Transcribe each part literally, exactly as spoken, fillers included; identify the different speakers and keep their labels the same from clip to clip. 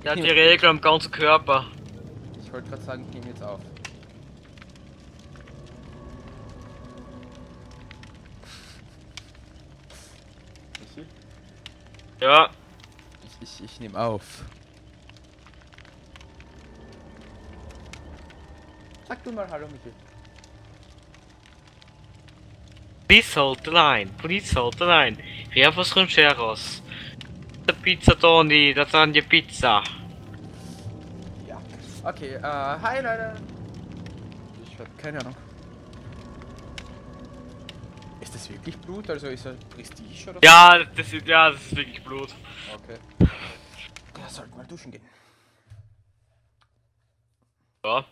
Speaker 1: Der hat die Regel am ganzen Körper.
Speaker 2: Ich wollte gerade sagen, ich nehme jetzt auf. Michi?
Speaker 1: Ja.
Speaker 2: Ich, ich, ich nehme auf. Sag du mal Hallo, Michi.
Speaker 1: Please hold the line, please hold the line. Riavos Rancheros. The Pizza Tony, das an die Pizza.
Speaker 2: Ja. Okay, äh, hi Leute. Ich hab keine Ahnung. Ist das wirklich Blut? Also ist er Prestige oder so?
Speaker 1: Ja, das ist, ja, das ist wirklich Blut.
Speaker 2: Okay. Ja, sollten mal duschen gehen.
Speaker 1: Ja.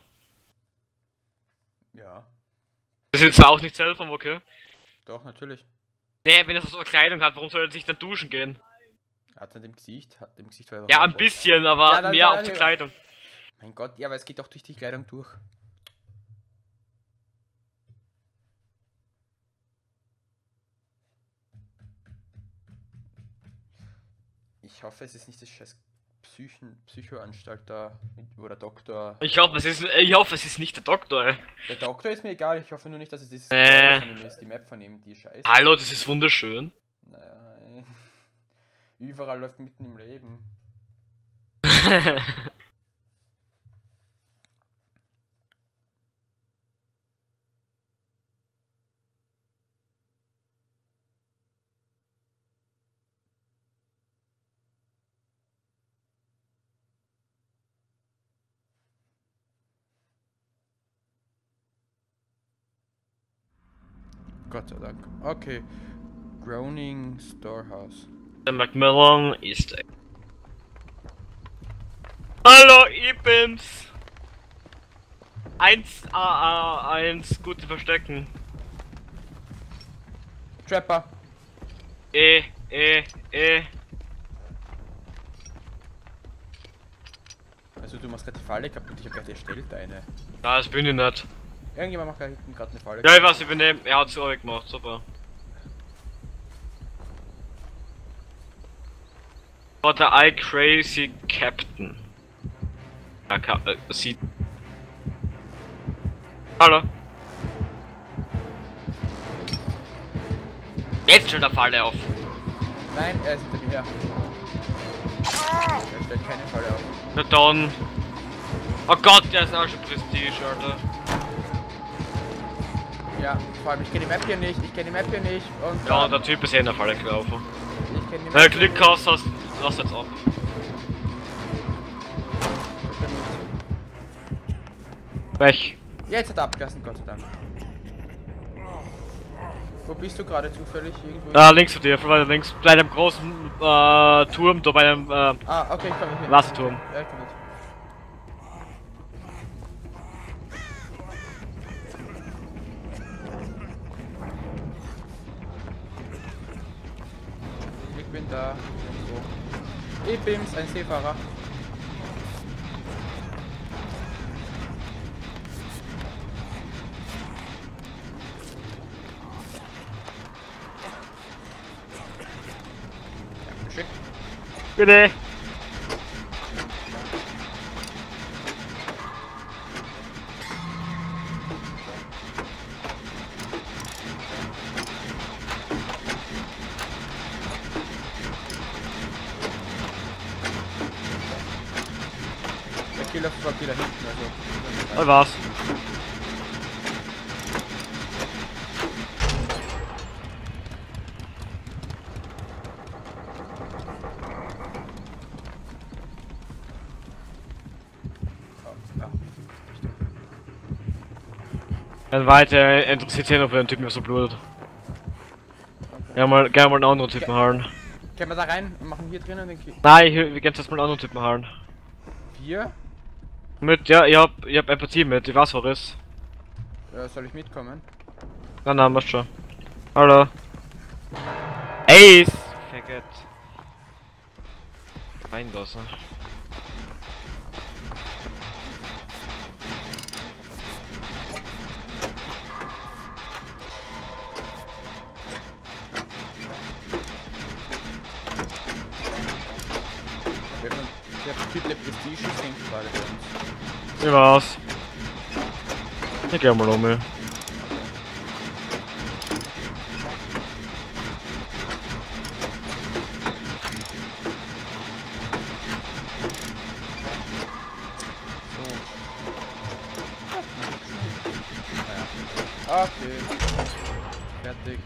Speaker 2: Ja.
Speaker 1: Das ist jetzt auch nicht seltsam, okay?
Speaker 2: Doch, natürlich.
Speaker 1: Nee, wenn er so Kleidung hat, warum soll er sich dann duschen gehen?
Speaker 2: Hat er dem Gesicht? Hat dem Gesicht war er
Speaker 1: Ja,
Speaker 2: rot.
Speaker 1: ein bisschen, aber
Speaker 2: Ja, dann
Speaker 1: mehr
Speaker 2: sag
Speaker 1: auf die
Speaker 2: ich-
Speaker 1: Kleidung.
Speaker 2: Mein Gott, ja, aber es geht doch durch die Kleidung durch. Ich hoffe, es ist nicht das scheiß Psychen Psychoanstalt da, wo der Doktor...
Speaker 1: Ich hoffe, es ist, ich hoffe, es ist nicht der Doktor, ey.
Speaker 2: Der Doktor ist mir egal, ich hoffe nur nicht, dass es dieses
Speaker 1: Äh.
Speaker 2: von ihm ist, die Map von ihm, die scheiße.
Speaker 1: Hallo, das ist wunderschön.
Speaker 2: Naja, überall läuft mitten im Leben. Gott sei Dank. Okay. Groaning Storehouse.
Speaker 1: Der Macmillan ist. Hallo, Ibims! Eins A A eins, gute Verstecken.
Speaker 2: Trapper!
Speaker 1: Eh, eh, eh.
Speaker 2: Also du machst gerade die Falle kaputt, ich hab gerade erstellt eine.
Speaker 1: Na, das bin ich nicht.
Speaker 2: Irgendjemand macht da hinten gerade eine Falle
Speaker 1: Ja, ich weiß, ich übernehme. Er hat es auch gemacht, super. War der I Crazy Captain. Ja, ka äh, sieht. Hallo. Jetzt schon der Falle auf.
Speaker 2: Nein, er ist hinter mir. Er stellt keine Falle auf.
Speaker 1: Na dann. Oh Gott, der ist auch schon Prestige, Alter.
Speaker 2: Ja, vor allem ich kenne die Map hier nicht, ich kenne die Map hier nicht und...
Speaker 1: Ja,
Speaker 2: ähm,
Speaker 1: der Typ ist eh in der Falle gelaufen.
Speaker 2: ich kenne die
Speaker 1: Wenn du
Speaker 2: Map
Speaker 1: Glück hast, hast lass jetzt ab. Weg.
Speaker 2: Jetzt hat er abgelassen, Gott sei Dank. Wo bist du gerade zufällig? Irgendwo?
Speaker 1: Da links von dir, weiter links, bei einem großen äh, Turm, da bei einem äh,
Speaker 2: Ah, okay, ich komme mit.
Speaker 1: Wasserturm.
Speaker 2: Ja, ich komm mit. Ich bin da. Irgendwo. Ich bin's, ein Seefahrer. Dankeschön.
Speaker 1: Bitte.
Speaker 2: Der Killer war wieder hinten, also.
Speaker 1: Das war's.
Speaker 2: Oh, ja.
Speaker 1: Dann weiter interessiert sich noch für den Typen, der so blutet. Ja, mal gerne mal einen anderen Typen hauen.
Speaker 2: Können wir da rein und machen hier drinnen den Kill?
Speaker 1: Nein, ich, wir gehen jetzt mal einen anderen Typen hauen.
Speaker 2: Wir?
Speaker 1: Mit, ja, ich hab, ich hab Empathie mit, ich weiß, was ist.
Speaker 2: Äh, soll ich mitkommen?
Speaker 1: Na, na, machst schon. Hallo. Ace! Faggot. Reingossen.
Speaker 2: Wir, Der Titel Prestige sinkt gerade bei uns.
Speaker 1: Ich weiß. Ich geh mal um mich.
Speaker 2: Okay. Fertig.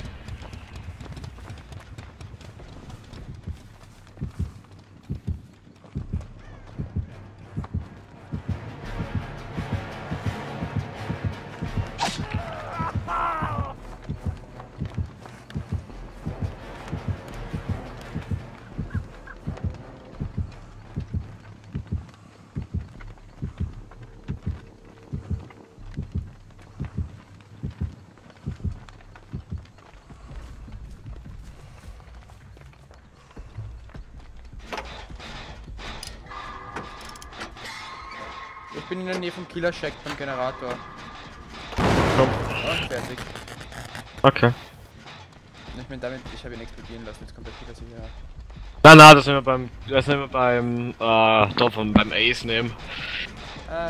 Speaker 2: Ich bin in der Nähe vom Killer Shack beim Generator.
Speaker 1: Komm.
Speaker 2: Und fertig.
Speaker 1: Okay.
Speaker 2: Ich meine damit, ich habe ihn explodieren lassen, jetzt kommt der Killer sicher.
Speaker 1: Nein, nein, das sind wir beim. Das sind wir beim. Äh, da vom, beim Ace nehmen.
Speaker 2: Ah.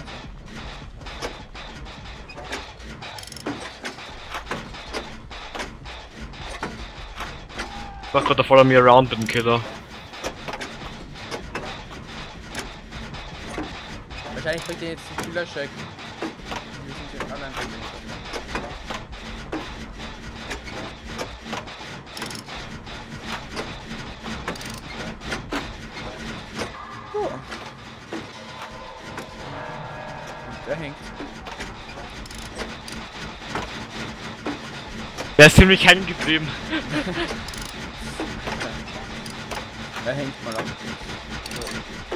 Speaker 1: Ich mach grad da voll mir around mit dem Killer.
Speaker 2: Wahrscheinlich bringt ihr jetzt den Killer Shack. Wir sind hier allein bei dem. Oh. Der hängt.
Speaker 1: Der ist ziemlich hängen geblieben.
Speaker 2: Er hängt mal ab. So.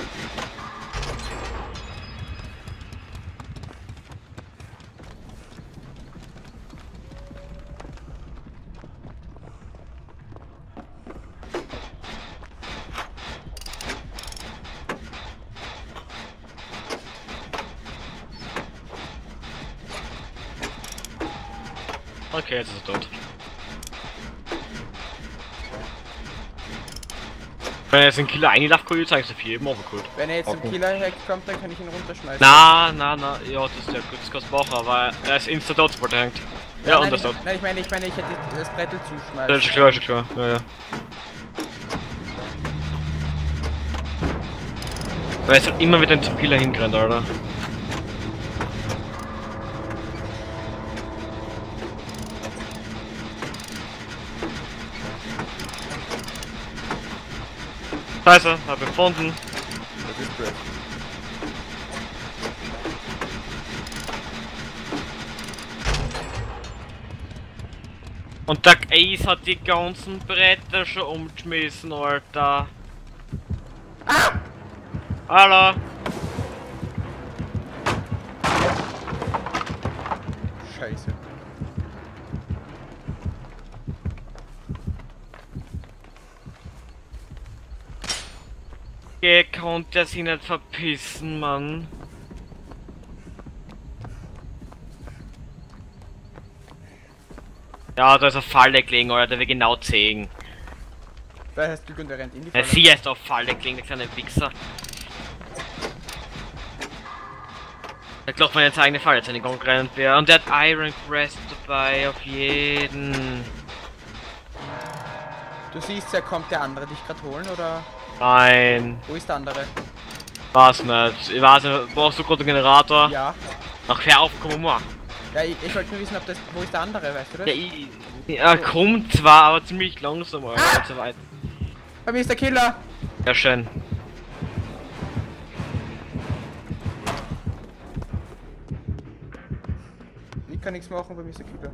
Speaker 1: Okay, jetzt ist er tot. Wenn er jetzt den Killer eingelaufen kann, ich zeig's dir viel, eben gut.
Speaker 2: Wenn er jetzt
Speaker 1: Okay.
Speaker 2: zum Killer Hack kommt, dann kann ich ihn runterschmeißen.
Speaker 1: Na, na, na, ja, das ist der Kurzkast machen, aber er ist insta tot, sobald er hängt. Ja,
Speaker 2: Ja,
Speaker 1: und
Speaker 2: nein,
Speaker 1: das
Speaker 2: ich,
Speaker 1: tot.
Speaker 2: nein, ich meine, ich meine, ich hätte das Brettel zuschmeißen.
Speaker 1: Ja, ist schon klar, ist schon klar. Ja, ja. Aber er ist halt immer wieder zum Killer hingerannt, Alter. Scheiße, hab ihn gefunden.
Speaker 2: Das ist Brett.
Speaker 1: Und der Ace hat die ganzen Bretter schon umgeschmissen, Alter.
Speaker 2: Ah!
Speaker 1: Hallo.
Speaker 2: Scheiße.
Speaker 1: Geh, konnte er sich nicht verpissen, Mann. Ja, da ist eine Falle gelegen, Alter, der will genau zehn.
Speaker 2: Da heißt Glück und er rennt in die
Speaker 1: Ja,
Speaker 2: Falle.
Speaker 1: sie ist auf Falle gelegen, der kleine Wichser. Da glaubt man jetzt eigene Falle, jetzt eine Konkurrent wäre. Und der hat Iron Crest dabei, auf jeden.
Speaker 2: Du siehst ja, kommt der andere dich gerade holen, oder?
Speaker 1: Nein,
Speaker 2: Wo ist der andere?
Speaker 1: weiß nicht. Ich weiß nicht, brauchst du gerade einen Generator?
Speaker 2: Ja.
Speaker 1: Ach, hör auf, komm mal.
Speaker 2: Ja, ich, ich wollte nur wissen, ob das... Wo ist der andere, weißt du das?
Speaker 1: Ja, ich, er kommt zwar, aber ziemlich langsam, Alter,
Speaker 2: Ah!
Speaker 1: nicht so weit.
Speaker 2: Bei mir ist der Killer!
Speaker 1: Ja, schön.
Speaker 2: Ich kann nichts machen, bei mir ist der Killer.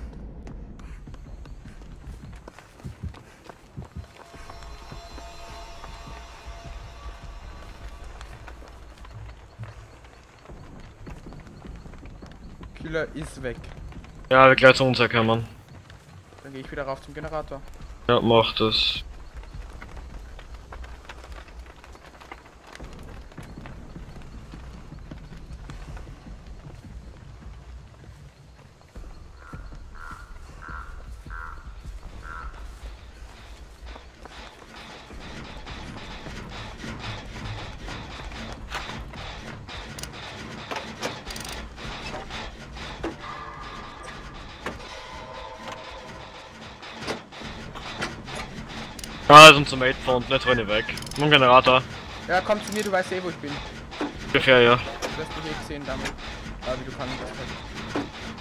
Speaker 2: Killer ist weg.
Speaker 1: Ja, wir gleich zu uns herkommen.
Speaker 2: Dann gehe ich wieder rauf zum Generator.
Speaker 1: Ja, mach das. Ah, ist unser Mate von unten, jetzt renn ich weg. Mein Generator.
Speaker 2: Ja, komm zu mir, du weißt eh, wo ich bin.
Speaker 1: Ungefähr, ja.
Speaker 2: Du wirst mich eh gesehen damit. Ah, wie du kannst das halt.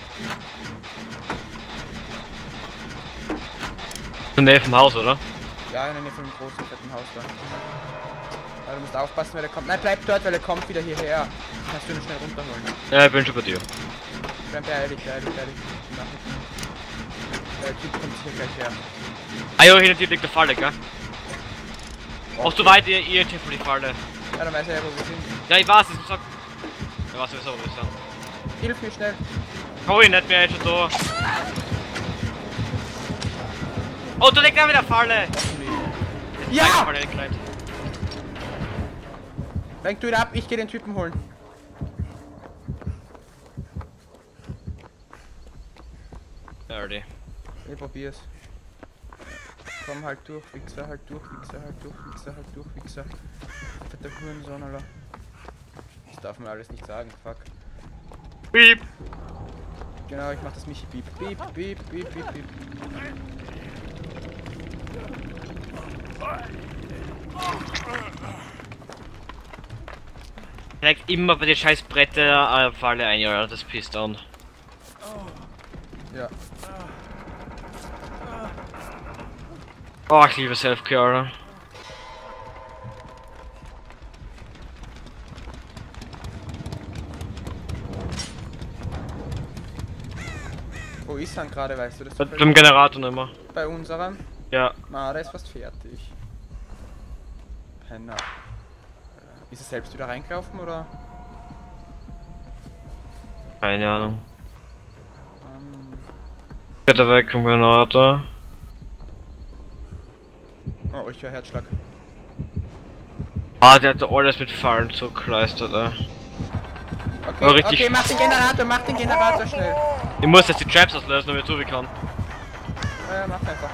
Speaker 1: In der Nähe vom Haus, oder?
Speaker 2: Ja, in der Nähe von dem großen, fetten Haus da. Ja, du musst aufpassen, weil er kommt. Nein, bleib dort, weil er kommt wieder hierher. Kannst du ihn schnell runterholen.
Speaker 1: Ja, ich bin schon bei dir.
Speaker 2: Bleib beeilig, beeilig, beeilig. Der Typ kommt hier gleich her.
Speaker 1: Ah ja, hinter dir liegt der Falle, gell? Machst du weit ihr ihr Tipp für die Falle?
Speaker 2: Ja, dann weiß er ja, wo wir sind.
Speaker 1: Ja, ich weiß, ich sag. Ja, was sowieso, wo wir sind.
Speaker 2: Hilf mir schnell.
Speaker 1: Hau ihn nicht mehr, er ist schon da. Oh, da liegt er wieder Falle!
Speaker 2: Ja!
Speaker 1: Falle gekleidet.
Speaker 2: Lenk du ihn ab, ich geh den Typen holen.
Speaker 1: Ja, die.
Speaker 2: Ich probier's. Komm halt durch, Wichser, halt durch, Wichser, halt durch, Wichser, halt durch, Wichser. Fetter Hurensohn, Alter. Das darf man alles nicht sagen, fuck.
Speaker 1: Piep!
Speaker 2: Genau, ich mach das Michi Piep. Piep, piep, piep, piep, piep.
Speaker 1: Legt immer bei den scheiß Bretter äh, Falle ein, ja, das pisst an.
Speaker 2: Ja.
Speaker 1: Oh, ich liebe Self-Care.
Speaker 2: Wo ist er gerade, weißt du das?
Speaker 1: Bei, beim Generator nicht mehr.
Speaker 2: Bei unserem?
Speaker 1: Ja.
Speaker 2: Ah, der ist fast fertig. Penner. Ist er selbst wieder reingelaufen oder?
Speaker 1: Keine Ahnung.
Speaker 2: Ähm.
Speaker 1: Geht er weg vom Generator?
Speaker 2: Oh, ich höre Herzschlag.
Speaker 1: Ah, der hat alles mit Fallen zugeleistet, ey.
Speaker 2: Okay,
Speaker 1: Aber richtig.
Speaker 2: okay, mach den Generator, mach den Generator schnell.
Speaker 1: Ich muss jetzt die Traps auslösen, damit ich zu kann.
Speaker 2: Ja, mach einfach.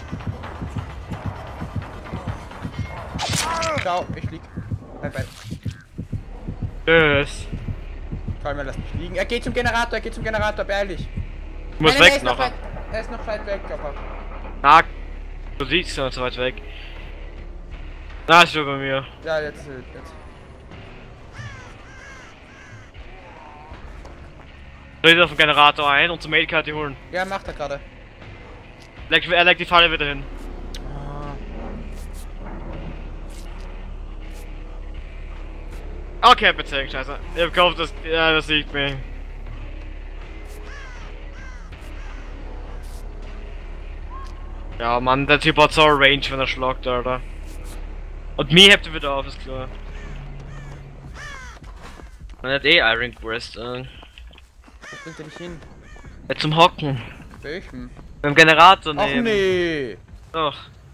Speaker 2: Ciao, ich lieg. Bye bye.
Speaker 1: Tschüss.
Speaker 2: Vor allem, er lässt mich liegen. Er geht zum Generator, er geht zum Generator, beeilig.
Speaker 1: Ich muss
Speaker 2: Nein, nein,
Speaker 1: weg
Speaker 2: er ist noch
Speaker 1: nachher.
Speaker 2: weit, er ist noch weit weg, aber.
Speaker 1: Na, du liegst noch so weit weg. Na, ist schon bei mir.
Speaker 2: Ja, jetzt, äh, jetzt.
Speaker 1: Dreht auf den Generator ein und zum Medikarte holen.
Speaker 2: Ja, macht er gerade.
Speaker 1: Leg, er legt die Falle wieder hin. Okay, bitte, scheiße. Ich hab gehofft, dass. Ja, das sieht mich. Ja, Mann, der Typ hat so eine Range, wenn er schlagt, Alter. Und mich hebt er wieder auf, ist klar. Man hat eh Iron Quest, äh.
Speaker 2: Wo bringt er dich hin?
Speaker 1: Ja, zum Hocken.
Speaker 2: Welchen?
Speaker 1: Beim Generator
Speaker 2: Ach
Speaker 1: nehmen.
Speaker 2: nee!
Speaker 1: Doch.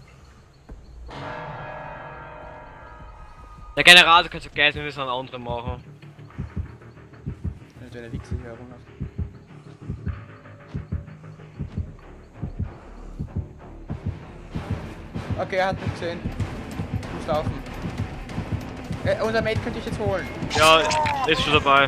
Speaker 1: Der Generator kannst du vergessen, wir müssen einen anderen machen.
Speaker 2: Wenn du eine Wichse hier herum hast. Okay, er hat mich gesehen. Ich muss laufen. Äh, unser Mate könnte ich jetzt holen.
Speaker 1: Ja, ist schon dabei.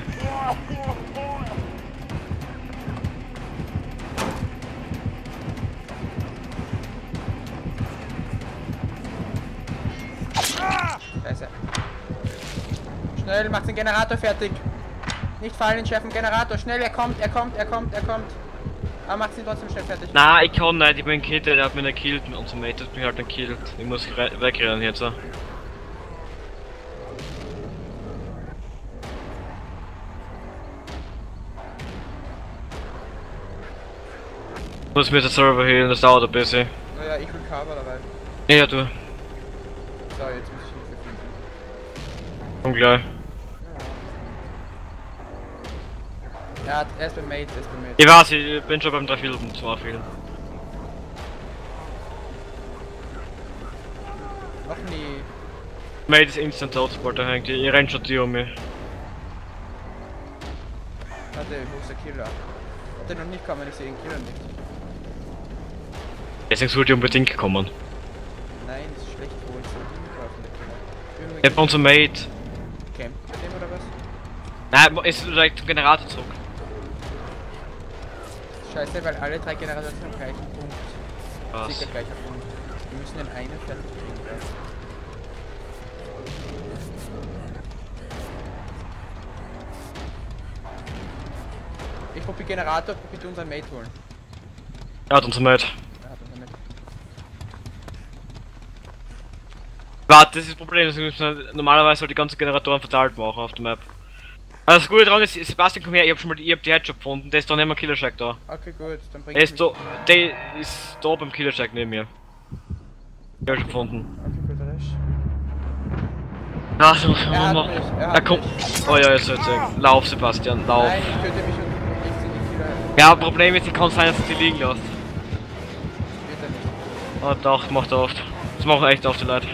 Speaker 2: Scheiße. Schnell, macht den Generator fertig. Nicht fallen, Chef, Generator. Schnell, er kommt, er kommt, er kommt, er kommt. Aber macht ihn trotzdem schnell fertig.
Speaker 1: Na, ich kann nicht, ich bin Kind, der hat mich nicht gekillt und so Mate hat mich halt nicht gekillt. Ich muss wegrennen jetzt. So. Ich muss mir den Server healen, das dauert ein bisschen.
Speaker 2: Naja, ich will Cover dabei.
Speaker 1: Ja, du.
Speaker 2: So, jetzt muss ich Hilfe finden.
Speaker 1: Komm gleich.
Speaker 2: Ja, er ist beim Mate, er ist beim Mate.
Speaker 1: Ich weiß, ich bin schon beim drei Viertel zum Aufheben.
Speaker 2: Noch nie.
Speaker 1: Mate ist instant tot, sobald er hängt. Ich renn schon die um mich.
Speaker 2: Warte, wo ist der Killer? Hat der noch nicht kommen, ich sehe den Killer nicht.
Speaker 1: Deswegen sollte ich unbedingt kommen.
Speaker 2: Nein, das ist schlecht, wo ich so hinlaufen, der Killer.
Speaker 1: Er hat unser Mate.
Speaker 2: Campt mit dem oder was?
Speaker 1: Nein, ist direkt zum Generator zurück.
Speaker 2: Scheiße, weil alle drei Generationen am gleichen Punkt.
Speaker 1: Was?
Speaker 2: Sicher gleicher Punkt. Wir müssen den einen fertig kriegen, gell? Ich probiere Generator, probiere unseren Mate holen.
Speaker 1: Er hat uns Mate.
Speaker 2: Er hat unseren Mate.
Speaker 1: Warte, das ist das Problem, das müssen normalerweise halt die ganzen Generatoren verteilt machen auf der Map. Also das Gute daran ist, Sebastian, komm her, ich hab schon mal die, ich hab die Headshot gefunden, der ist da neben dem Killercheck da.
Speaker 2: Okay, gut, dann bring
Speaker 1: Der
Speaker 2: ich
Speaker 1: ist da, der ist da beim Killercheck neben mir. Ich hab schon gefunden.
Speaker 2: Okay, gut, Resch.
Speaker 1: Ach, so,
Speaker 2: Er hat
Speaker 1: mach.
Speaker 2: mich, er
Speaker 1: Ja,
Speaker 2: hat
Speaker 1: komm.
Speaker 2: mich.
Speaker 1: Oh ja, jetzt wird's eng. Lauf, Sebastian, lauf.
Speaker 2: Nein, ich könnte mich und ich sie nicht wieder.
Speaker 1: Ja, Problem ist, ich kann sein, dass du die liegen lässt.
Speaker 2: Wird er nicht.
Speaker 1: Oh doch, macht er oft. Das machen echt oft die Leute.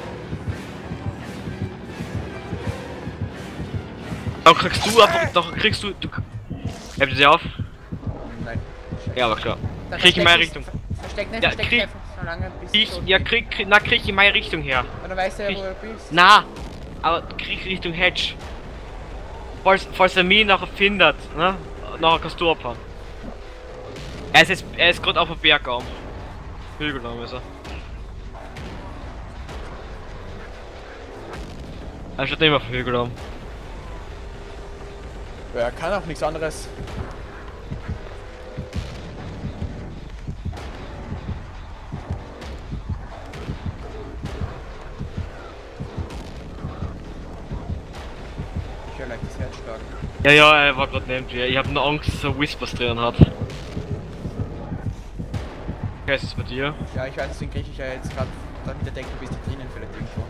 Speaker 1: Dann kriegst du einfach, doch kriegst du, du... Hebt sie auf?
Speaker 2: Nein.
Speaker 1: Ja, aber klar.
Speaker 2: Dann
Speaker 1: Krieg in
Speaker 2: versteck
Speaker 1: meine
Speaker 2: dich-
Speaker 1: Richtung.
Speaker 2: ver- Versteck nicht,
Speaker 1: Ja,
Speaker 2: versteck
Speaker 1: krieg-
Speaker 2: dich einfach so lange, bis
Speaker 1: Ich,
Speaker 2: du
Speaker 1: ja,
Speaker 2: tot
Speaker 1: krieg, krieg, na, krieg in meine Richtung her.
Speaker 2: bist. Und dann weißt du ja, wo
Speaker 1: krieg-
Speaker 2: du bist.
Speaker 1: Na, aber krieg Richtung Hedge. Falls, falls er mich nachher findet, ne? Nachher kannst du abhauen. Er ist jetzt, er ist gerade auf dem Bergarm. Hügel lang ist er. Er steht nicht mehr auf dem Hügelarm.
Speaker 2: Ja, er kann auch nichts anderes. Ich höre leicht das Herz schlagen.
Speaker 1: Ja, ja, er war gerade neben dir. Ich hab nur Angst, dass er Whispers drin hat. Okay, ist es bei dir?
Speaker 2: Ja, ich weiß, deswegen kriege ich ja jetzt gerade, damit er denkt, du bist hier drinnen vielleicht irgendwo.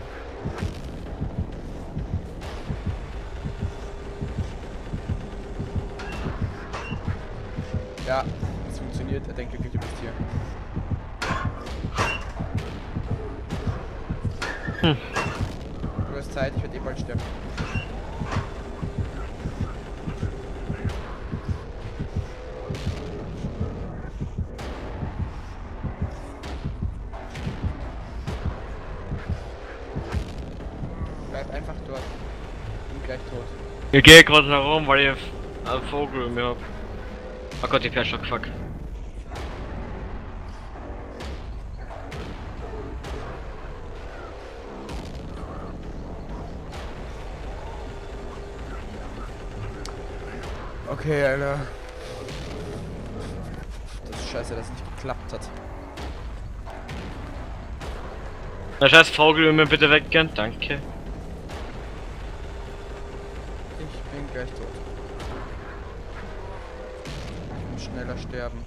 Speaker 2: Ja, es funktioniert, er denkt wirklich, du bist hier.
Speaker 1: Hm.
Speaker 2: Du hast Zeit, ich werde eh bald sterben. Bleib einfach dort. Bin gleich tot.
Speaker 1: Ich gehe gerade herum, weil ich einen Vogel in mir hab. Oh Gott, ich Perschlag, fuck.
Speaker 2: Okay, Alter. Das ist scheiße, dass es nicht geklappt hat.
Speaker 1: Der scheiß Vogel will mir bitte weggehen, danke.
Speaker 2: Ich bin gleich tot. Ich muss schneller sterben.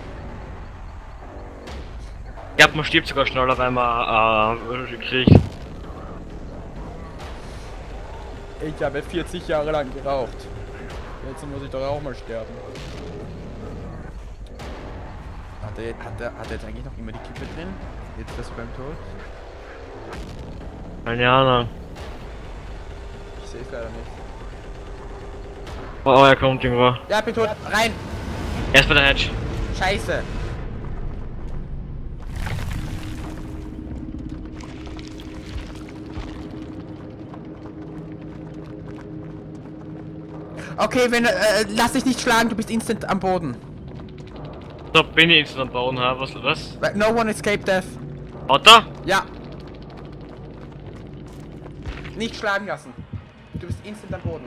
Speaker 1: Ich glaub, man stirbt sogar schneller, weil man äh, kriegt.
Speaker 2: Ich habe vierzig Jahre lang geraucht. Jetzt muss ich doch auch mal sterben. Hat er, hat er, hat er jetzt eigentlich noch immer die Kippe drin? Jetzt das beim Tod?
Speaker 1: Keine Ahnung.
Speaker 2: Ich sehe es leider nicht.
Speaker 1: Oh, er kommt irgendwo.
Speaker 2: Ja, bin tot. Rein!
Speaker 1: Er ist bei der Hedge.
Speaker 2: Scheiße! Okay, wenn äh, lass dich nicht schlagen, du bist instant am Boden.
Speaker 1: Da bin ich jetzt am Bauen, ha? Was, was?
Speaker 2: No one escaped death.
Speaker 1: Hat er?
Speaker 2: Ja. Nicht schlagen lassen. Du bist instant am Boden.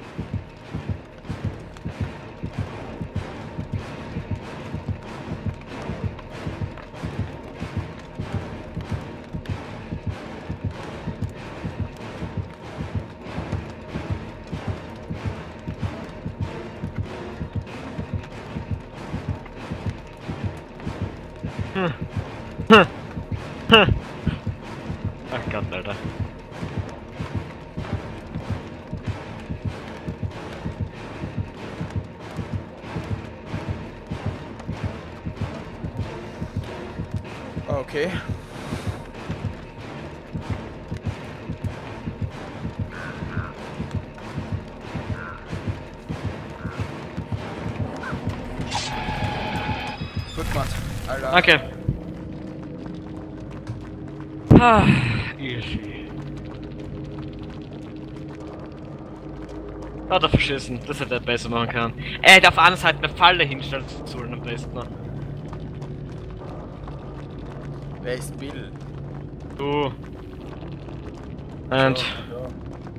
Speaker 1: Hm. Hm. Hm. Ach Gott, Alter.
Speaker 2: Okay. Gut gemacht, Alter.
Speaker 1: Okay. Ah, easy. Hat er verschissen, das hätte er besser machen können. Er hätte auf der anderen Seite eine Falle hinstellen sollen am besten.
Speaker 2: Wer ist Bill?
Speaker 1: Du. Und.
Speaker 2: So, ja.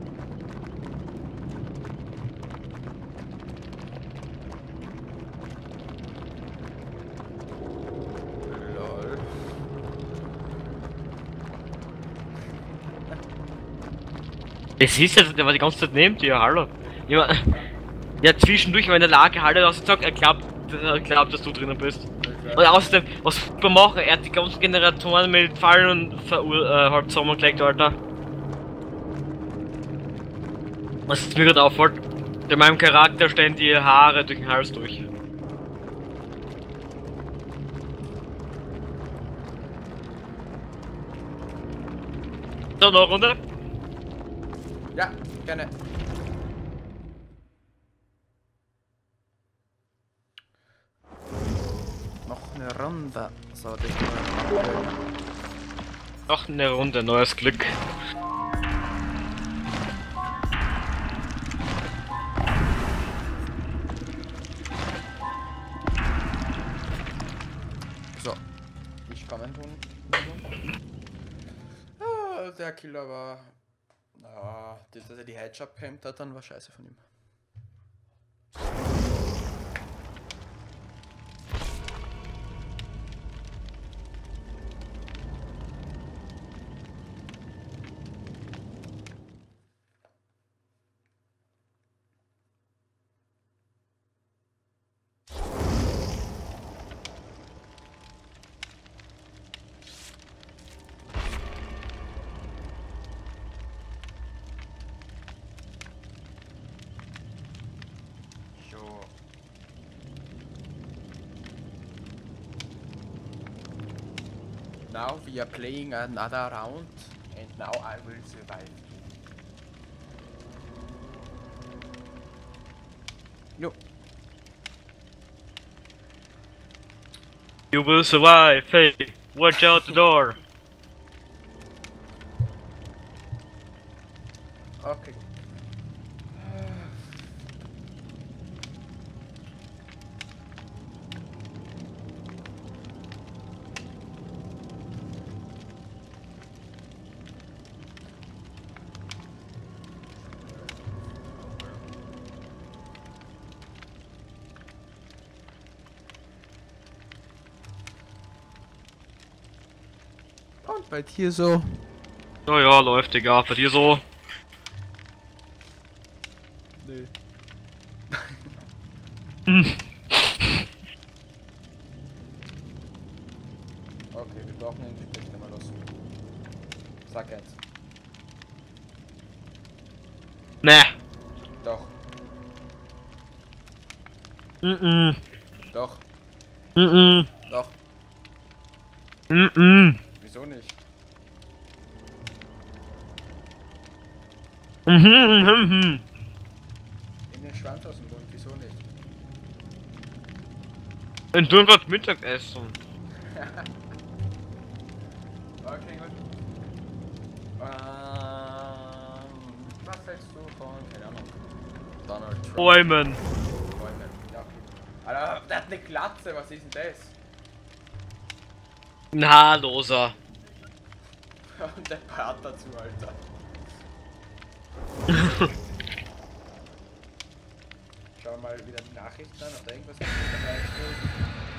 Speaker 2: Lol.
Speaker 1: Es ist ja, der war die ganze Zeit neben dir, hallo. Ja, ja zwischendurch war in der Lage, halt, dass er sagt, er glaubt, er glaubt, dass du drinnen bist. Und außerdem, was wir machen, er hat die ganzen Generatoren mit Fallen und Verur äh, halt zusammengelegt, Alter. Was mir gerade auffällt, in meinem Charakter stehen die Haare durch den Hals durch. So, noch eine Runde?
Speaker 2: Ja, gerne. Noch eine Runde, so ich mal.
Speaker 1: Noch eine Runde, neues Glück.
Speaker 2: So, ich komme tun. Ah, der Killer war. Ah, dass er die Headshot abgehemmt hat, dann war scheiße von ihm. Now we are playing another round and now I will survive. No.
Speaker 1: You will survive, hey, watch out the door.
Speaker 2: Okay. Und bei dir so?
Speaker 1: Ja, ja, läuft, Digga. Bei dir so?
Speaker 2: Nö. Okay, wir brauchen ein Gespräch, mal los. Sag jetzt.
Speaker 1: Ne.
Speaker 2: Doch.
Speaker 1: Mhm.
Speaker 2: Doch.
Speaker 1: Mhm.
Speaker 2: Doch.
Speaker 1: Mhm.
Speaker 2: Wieso nicht?
Speaker 1: Mhm. Mhm.
Speaker 2: In den Schwanz aus dem Mund, wieso nicht?
Speaker 1: Und du grad Mittagessen.
Speaker 2: Okay, gut. Ähm, was hältst du von, keine Ahnung, Donald Trump?
Speaker 1: Bäumen.
Speaker 2: Bäumen, ja. Alter, der hat eine Glatze, was ist denn das?
Speaker 1: Ein Haarloser.
Speaker 2: Und der Part dazu, Alter. Schauen wir mal wieder die Nachrichten an, ob da irgendwas dabei steht.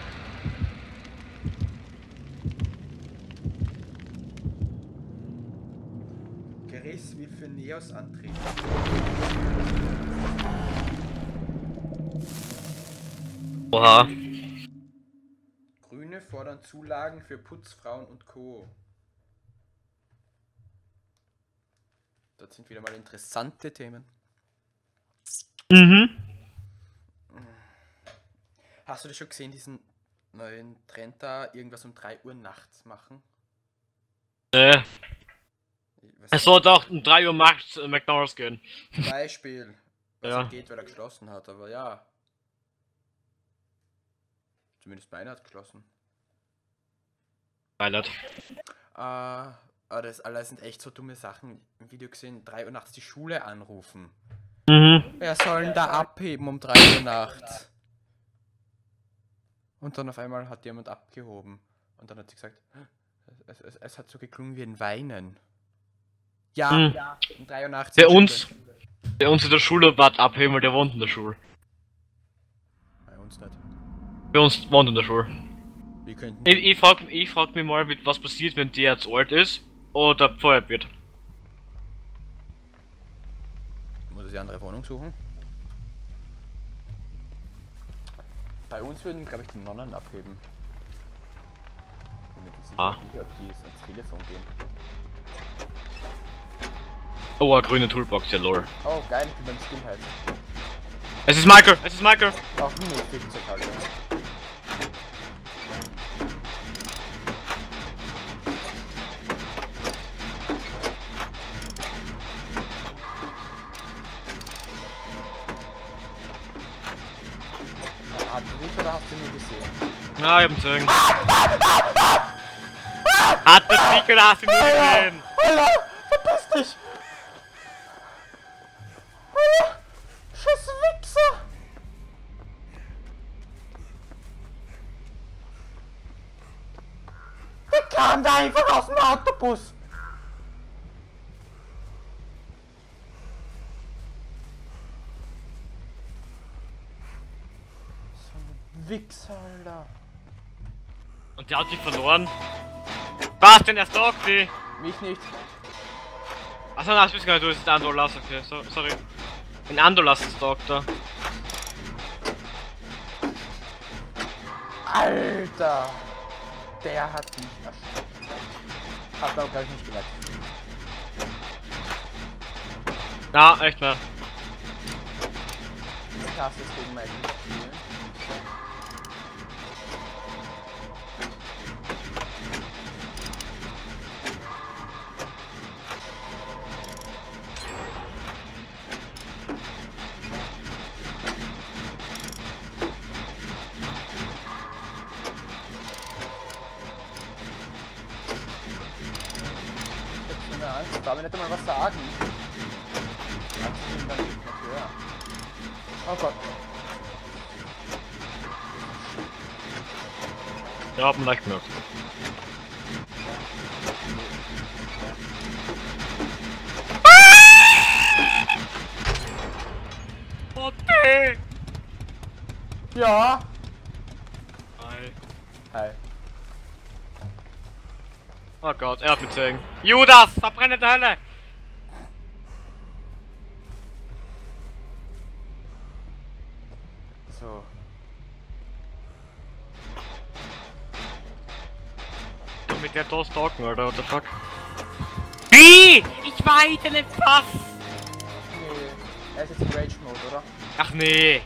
Speaker 2: Geriss will für Neos antreten.
Speaker 1: Oha.
Speaker 2: Grüne fordern Zulagen für Putzfrauen und Co. Das sind wieder mal interessante Themen.
Speaker 1: Mhm.
Speaker 2: Hast du das schon gesehen, diesen neuen Trend da, irgendwas um drei Uhr nachts machen?
Speaker 1: Ne.
Speaker 2: Was
Speaker 1: Es sollte auch um drei Uhr nachts in McDonalds gehen.
Speaker 2: Beispiel, was
Speaker 1: Ja.
Speaker 2: ja. geht, weil er geschlossen hat, aber ja. Zumindest meiner hat geschlossen.
Speaker 1: Beileid.
Speaker 2: Äh, aber das alles sind echt so dumme Sachen. Im Video gesehen, drei Uhr nachts die Schule anrufen.
Speaker 1: Mhm.
Speaker 2: Wer soll denn da abheben um drei Uhr nachts? Und dann auf einmal hat jemand abgehoben. Und dann hat sie gesagt, es, es, es hat so geklungen wie ein Weinen. Ja,
Speaker 1: Hm.
Speaker 2: ja. Um dreiundachtzig.
Speaker 1: Bei uns, bei uns in der Schule war abheben, weil der wohnt in der Schule.
Speaker 2: Bei uns nicht.
Speaker 1: Bei uns wohnt in der Schule.
Speaker 2: Wir könnten.
Speaker 1: Ich, ich frag, ich frag mich mal, mit was passiert, wenn der jetzt alt ist oder gefeuert wird.
Speaker 2: Muss ich eine andere Wohnung suchen? Bei uns würden, glaube ich, die Nonnen abheben. Ich bin mir nicht sicher,
Speaker 1: Ah.
Speaker 2: ob die jetzt ans Telefon gehen.
Speaker 1: Oh, eine grüne Toolbox, ja lol.
Speaker 2: Oh, geil, ich bin beim Skill halt.
Speaker 1: Es ist Michael, es ist Michael!
Speaker 2: Auch nur fünfzig halt. Hat du dich oder hast du nur gesehen?
Speaker 1: Na, ich hab ihn gesehen. Hat das nicht oder hast du nur gesehen?
Speaker 2: Hallo! Verpiss dich! Hallo! Scheiß Wichser! Wer kam da einfach aus dem Autobus? So ein Wichser, Alter.
Speaker 1: Und der hat sich verloren. Was denn, er stalkt die?
Speaker 2: Mich nicht.
Speaker 1: Achso, nein, das bist gar nicht du, das ist der Andolas, okay, so, sorry. Ein Andolas stalkt da.
Speaker 2: Alter! Der hat mich erschreckt. Hat aber gleich nicht gemerkt.
Speaker 1: Na, echt mehr.
Speaker 2: Ich hasse es gegen Michael zu spielen. Ich hab so eine Angst, darf ich nicht einmal was sagen? Angst, ich bin dann nicht höher. Oh Gott.
Speaker 1: Ja, hab ihn leicht gemerkt. Okay.
Speaker 2: Ja!
Speaker 1: Hi.
Speaker 2: Hi.
Speaker 1: Oh Gott, er hat mich gesehen. Judas, verbrenne der Hölle!
Speaker 2: So.
Speaker 1: Mit der da stalken, Alter, what the fuck? Wie? Ich weite nicht fast!
Speaker 2: Nee. Er ist jetzt im Rage-Mode, oder?
Speaker 1: Ach nee!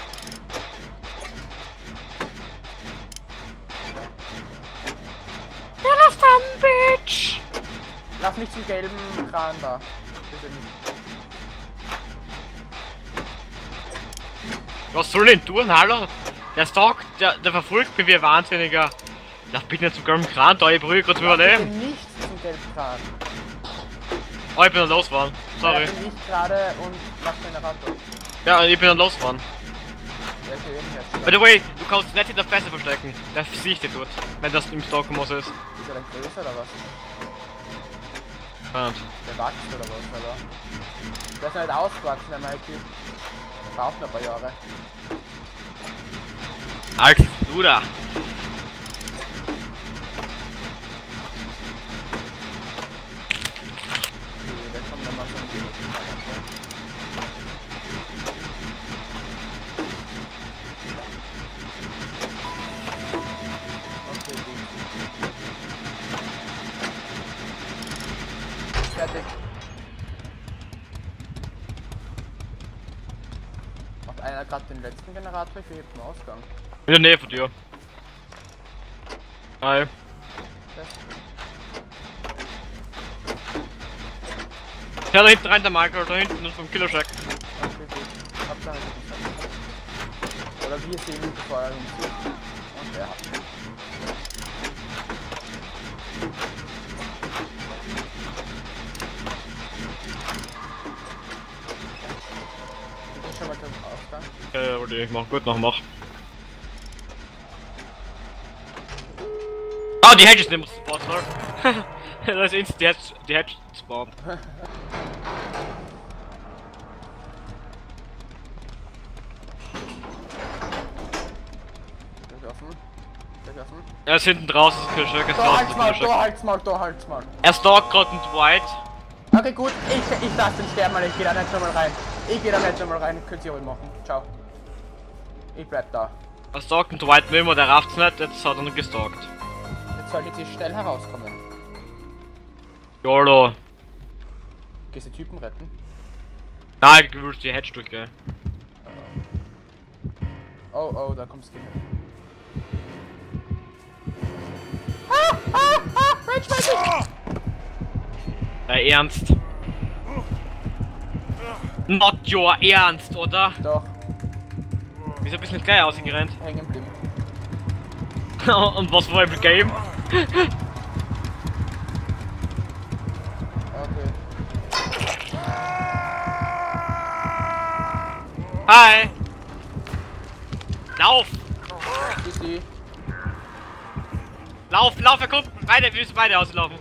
Speaker 1: Ja, das dann, Bitch!
Speaker 2: Lass mich zum gelben Kran da. Bitte nicht.
Speaker 1: Was soll denn tun, hallo? Der stalkt, der, der verfolgt mich wie ein Wahnsinniger. Lass bitte nicht zum gelben Kran da, ich brühe gerade zu
Speaker 2: Lass bitte
Speaker 1: überleben.
Speaker 2: nicht zum gelben Kran.
Speaker 1: Oh, ich bin dann losgefahren. Sorry.
Speaker 2: Ja, bin ich gerade und mach Generator.
Speaker 1: Ja, ich bin dann losgefahren.
Speaker 2: Ja, okay, eben
Speaker 1: By the way, du kannst nicht in der Fresse verstecken. Der sieht dich dort, wenn das im Stalken-Muss ist.
Speaker 2: Ist er dann größer oder was?
Speaker 1: Ja.
Speaker 2: Der wächst oder was, oder? Der ist nicht ausgewachsen, der Mikey. Der braucht noch ein paar Jahre.
Speaker 1: Alter, du da.
Speaker 2: Okay, der kommt nochmal so ein wenig. Okay, gut. Fertig. Macht einer gerade den letzten Generator? Ich hebe den Ausgang.
Speaker 1: In der Nähe von dir. Hi. Ja, da hinten rein der Michael, da hinten ist vom Killer-Shack.
Speaker 2: Okay, gut. Hauptsache, ich Oder wir sehen ihn, bevor er hinzieht. Und er hat ihn. Ich bin schon mal zum Ausgang.
Speaker 1: Äh, wollte ich machen. Gut, noch mach. Oh, die Hedge ist nicht mehr Spawn, sorry. Das ist instant die Hedge, die Hedge Spawn.
Speaker 2: Gleich offen. Gleich offen.
Speaker 1: Er ist hinten draußen, das Kühlschrank ist
Speaker 2: Da halt's
Speaker 1: draußen.
Speaker 2: mal,
Speaker 1: Das Kühlschrank.
Speaker 2: da halt's mal, da halt's mal.
Speaker 1: Er stalkt gerade einen Dwight.
Speaker 2: Okay, gut, ich, ich lasse den sterben, weil ich geh da nicht nochmal rein. Ich geh da nicht nochmal rein, könnt ihr ruhig machen. Ciao. Ich bleib da.
Speaker 1: Er stalkt einen Dwight nicht mehr, der rafft's nicht, jetzt hat er ihn gestalkt.
Speaker 2: Jetzt soll jetzt schnell herauskommen.
Speaker 1: YOLO.
Speaker 2: Gehst du die Typen retten?
Speaker 1: Nein, du willst die Hedge durchgehen.
Speaker 2: Oh, oh, da kommt's Skinner. Ah, ah, ah, Mensch, Mensch!
Speaker 1: Ja, ernst. Not your ernst, oder?
Speaker 2: Doch,
Speaker 1: Wieso bist du nicht gleich ausgerannt?
Speaker 2: hängen blieben.
Speaker 1: Und was war im Game?
Speaker 2: Okay.
Speaker 1: Hi! Lauf!
Speaker 2: Easy.
Speaker 1: Lauf, lauf, er kommt! Beide, wir müssen beide auslaufen.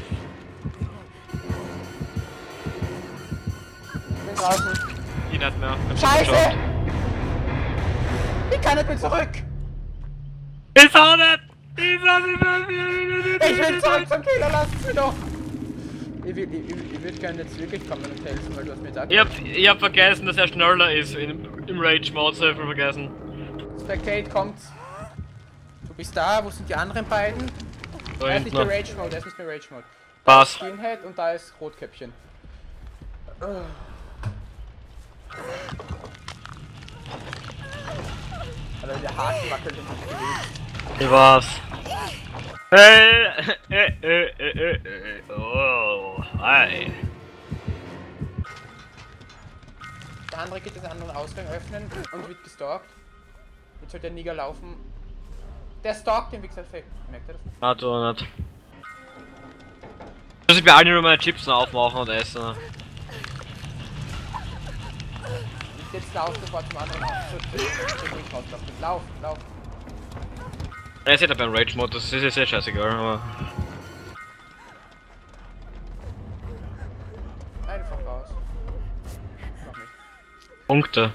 Speaker 2: Ich bin draußen.
Speaker 1: Ich nicht mehr. Ich hab's
Speaker 2: Scheiße!
Speaker 1: geschafft.
Speaker 2: Ich kann nicht mehr zurück!
Speaker 1: Ist auch nicht! Ist auch nicht!
Speaker 2: Ich will zurück zum Killer, lasst mich doch! Ich will, ich, ich, ich würde gerne jetzt wirklich kommen und helfen, weil du hast mir gesagt.
Speaker 1: Ich hab, ich hab vergessen, dass er schneller ist im, im Rage-Mode, so viel vergessen.
Speaker 2: Spectate kommt. Du bist da, wo sind die anderen beiden?
Speaker 1: Da
Speaker 2: Er ist nicht mehr
Speaker 1: hinten.
Speaker 2: Rage-Mode, er ist nicht mehr Rage-Mode.
Speaker 1: Pass.
Speaker 2: Skinhead und da ist Rotkäppchen. Alter, der Haken wackelt und sich bewegt.
Speaker 1: Ich war's. Hey, äh, äh, äh, äh, äh, oh, hi.
Speaker 2: Der andere geht den anderen Ausgang öffnen und wird gestalkt. Jetzt soll der Nigger laufen. Der stalkt den, wie gesagt, merkt er das?
Speaker 1: Ah, du nicht. Ich muss ich bei allen nur meine Chips noch aufmachen und essen.
Speaker 2: Nicht jetzt lauf sofort zum anderen Haus. So, so, rauslaufen. Lauf, lauf.
Speaker 1: Er ist ja beim Rage-Mode, das ist jetzt ja scheißegal, aber...
Speaker 2: Einfach raus. Noch nicht.
Speaker 1: Punkte.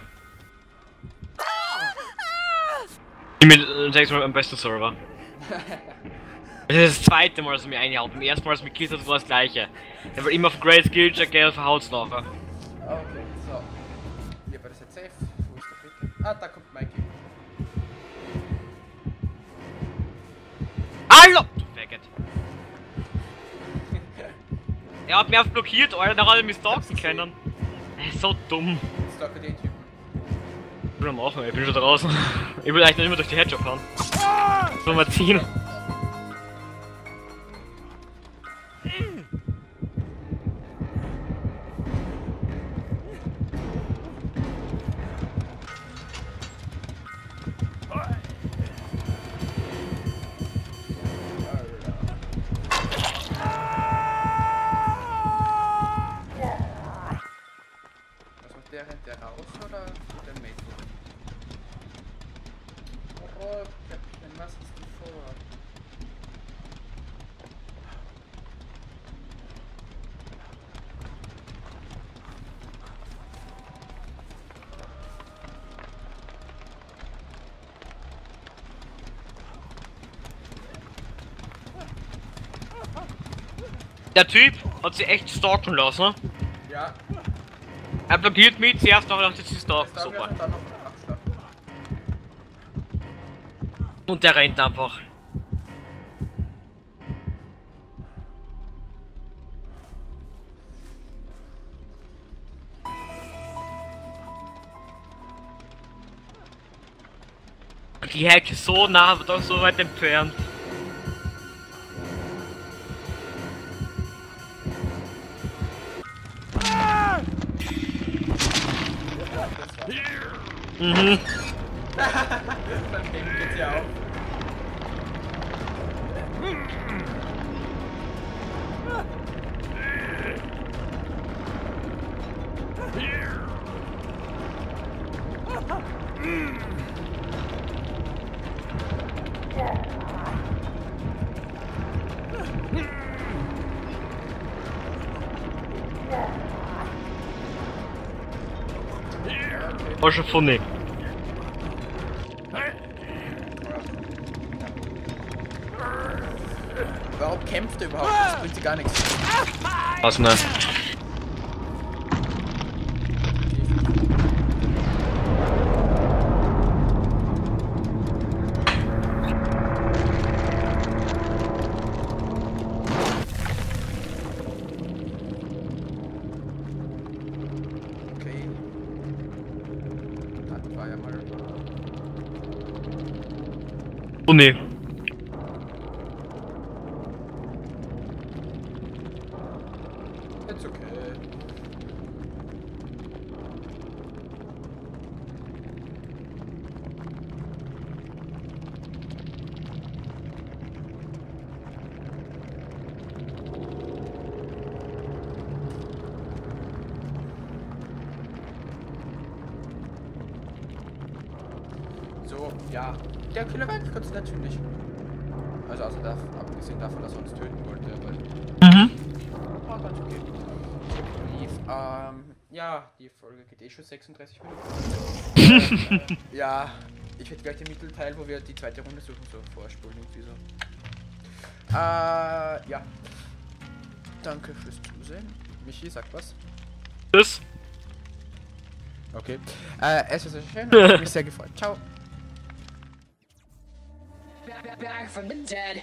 Speaker 1: Ich bin sechs Mal am besten Server. Das ist das zweite Mal, dass er mir einhaut. Beim ersten Mal, als er mich gekillt hat, war das gleiche. Er will immer auf Great Skill Check gehen und verhaut's nachher.
Speaker 2: Okay, so. Hier war das jetzt safe. Wo ist der Flick? Ah, da kommt Mikey.
Speaker 1: Hallo! Du Faggot! Er hat mich einfach blockiert, Alter, da hat er mich stalken können. Er ist so dumm.
Speaker 2: Stalke den Typen.
Speaker 1: Ich will machen, ich bin schon draußen. Ich will eigentlich noch immer durch die Hedge fahren. So mal ziehen.
Speaker 2: Was macht der? Rennt der raus oder der mit? Oh, Captain, was ist denn vor?
Speaker 1: Der Typ hat sie echt stalken lassen.
Speaker 2: Ja,
Speaker 1: Er blockiert mich zuerst, nachher hat er sie stalken.
Speaker 2: das
Speaker 1: Super.
Speaker 2: und dann noch einen Abschlag.
Speaker 1: Und der rennt einfach. Die Hecke ist so nah, aber doch so weit entfernt. Mhm.
Speaker 2: Beim Game geht's ja auch.
Speaker 1: War schon funny.
Speaker 2: Warum kämpft er überhaupt? Das bringt sie gar nichts.
Speaker 1: Was ne?
Speaker 2: Okay. Das war ja mal.
Speaker 1: Oh ne.
Speaker 2: It's okay. So, ja. Der Killer war eigentlich ganz nett, finde ich. Also, also da, abgesehen davon, dass er uns töten wollte, aber.
Speaker 1: Mhm.
Speaker 2: War ganz okay. Lief, ähm, ja, die Folge geht eh schon sechsunddreißig Minuten. äh, ja, ich hätte gleich den Mittelteil, wo wir die zweite Runde suchen, so vorspulen irgendwie so. Äh, ja. Danke fürs Zusehen. Michi, sagt was?
Speaker 1: Tschüss.
Speaker 2: Okay. Äh, es war sehr schön, hat mich sehr gefreut. Ciao.
Speaker 3: Back from the dead.